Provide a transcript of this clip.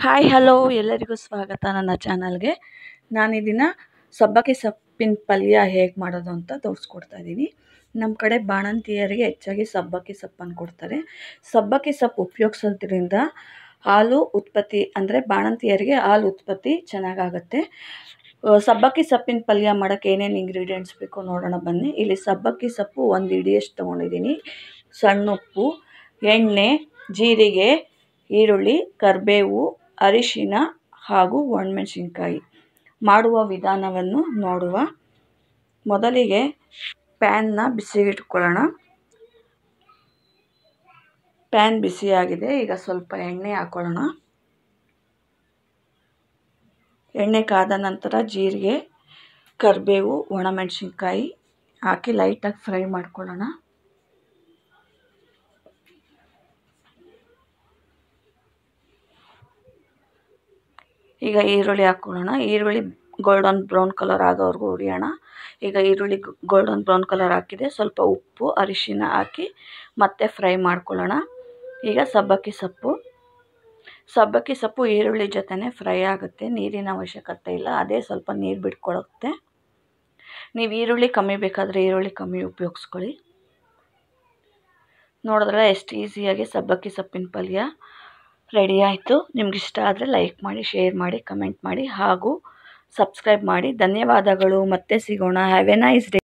Hi hello ಎಲ್ಲರಿಗೂ ಸ್ವಾಗತ ನನ್ನ ಚಾನಲ್ಗೆ. ನಾನು ದಿನ ಸಬ್ಬಕ್ಕಿ ಸೊಪ್ಪಿನ ಪಲ್ಯ ಹೇಗೆ ಮಾಡೋದು ಅಂತ ತೋರಿಸ್ಕೊಡ್ತಾ ಇದ್ದೀನಿ. ನಮ್ಮ ಕಡೆ ಬಾಣಂತಿಯರಿಗೆ ಹೆಚ್ಚಾಗಿ ಸಬ್ಬಕ್ಕಿ ಸೊಪ್ಪನ್ನು ಕೊಡ್ತಾರೆ. ಸಬ್ಬಕ್ಕಿ ಸೊಪ್ಪು ಉಪಯೋಗಿಸೋದ್ರಿಂದ ಹಾಲು ಉತ್ಪತ್ತಿ ಅಂದರೆ ಬಾಣಂತಿಯರಿಗೆ ಹಾಲು ಉತ್ಪತ್ತಿ ಚೆನ್ನಾಗಾಗುತ್ತೆ. ಸಬ್ಬಕ್ಕಿ ಸೊಪ್ಪಿನ ಪಲ್ಯ ಮಾಡೋಕ್ಕೆ ಏನೇನು ಇಂಗ್ರೀಡಿಯೆಂಟ್ಸ್ ಬೇಕು ನೋಡೋಣ ಬನ್ನಿ. ಇಲ್ಲಿ ಸಬ್ಬಕ್ಕಿ ಸೊಪ್ಪು 1 ಹಿಡಿಯಷ್ಟು ತೊಗೊಂಡಿದ್ದೀನಿ. ಸಣ್ಣ ಉಪ್ಪು, ಎಣ್ಣೆ, ಜೀರಿಗೆ, ಈರುಳ್ಳಿ, ಕರಿಬೇವು, ಅರಿಶಿನ ಹಾಗೂ ಒಣಮೆಣಸಿನ್ಕಾಯಿ. ಮಾಡುವ ವಿಧಾನವನ್ನು ನೋಡುವ. ಮೊದಲಿಗೆ ಪ್ಯಾನ್ನ ಬಿಸಿಗಿಟ್ಕೊಳ್ಳೋಣ. ಪ್ಯಾನ್ ಬಿಸಿಯಾಗಿದೆ. ಈಗ ಸ್ವಲ್ಪ ಎಣ್ಣೆ ಹಾಕೊಳ್ಳೋಣ. ಎಣ್ಣೆ ಕಾದ ನಂತರ ಜೀರಿಗೆ, ಕರಿಬೇವು, ಒಣಮೆಣಸಿನ್ಕಾಯಿ ಹಾಕಿ ಲೈಟಾಗಿ ಫ್ರೈ ಮಾಡ್ಕೊಳ್ಳೋಣ. ಈಗ ಈರುಳ್ಳಿ ಹಾಕ್ಕೊಳ್ಳೋಣ. ಈರುಳ್ಳಿ ಗೋಲ್ಡನ್ ಬ್ರೌನ್ ಕಲರ್ ಆಗೋವರೆಗೂ ಹುರಿಯೋಣ. ಈಗ ಈರುಳ್ಳಿ ಗೋಲ್ಡನ್ ಬ್ರೌನ್ ಕಲರ್ ಹಾಕಿದೆ. ಸ್ವಲ್ಪ ಉಪ್ಪು, ಅರಿಶಿನ ಹಾಕಿ ಮತ್ತೆ ಫ್ರೈ ಮಾಡ್ಕೊಳ್ಳೋಣ. ಈಗ ಸಬ್ಬಕ್ಕಿ ಸೊಪ್ಪು ಈರುಳ್ಳಿ ಜೊತೆನೇ ಫ್ರೈ ಆಗುತ್ತೆ. ನೀರಿನ ಅವಶ್ಯಕತೆ ಇಲ್ಲ, ಅದೇ ಸ್ವಲ್ಪ ನೀರು ಬಿಟ್ಕೊಳುತ್ತೆ. ನೀವು ಈರುಳ್ಳಿ ಕಮ್ಮಿ ಬೇಕಾದರೆ ಈರುಳ್ಳಿ ಕಮ್ಮಿ ಉಪಯೋಗಿಸ್ಕೊಳ್ಳಿ. ನೋಡಿದ್ರೆ ಎಷ್ಟು ಈಸಿಯಾಗಿ ಸಬ್ಬಕ್ಕಿ ಸೊಪ್ಪಿನ ಪಲ್ಯ ರೆಡಿ ಆಯಿತು. ನಿಮ್ಗೆ ಇಷ್ಟ ಆದರೆ ಲೈಕ್ ಮಾಡಿ, ಶೇರ್ ಮಾಡಿ, ಕಮೆಂಟ್ ಮಾಡಿ ಹಾಗೂ ಸಬ್ಸ್ಕ್ರೈಬ್ ಮಾಡಿ. ಧನ್ಯವಾದಗಳು. ಮತ್ತೆ ಸಿಗೋಣ. Have a nice day.